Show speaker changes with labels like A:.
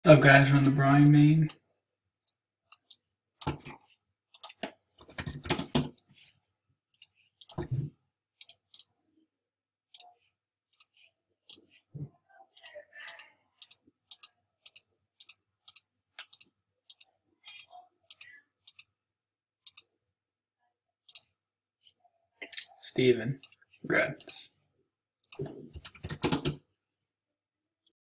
A: What's up, guys? We're on the Brian main. Steven, congrats.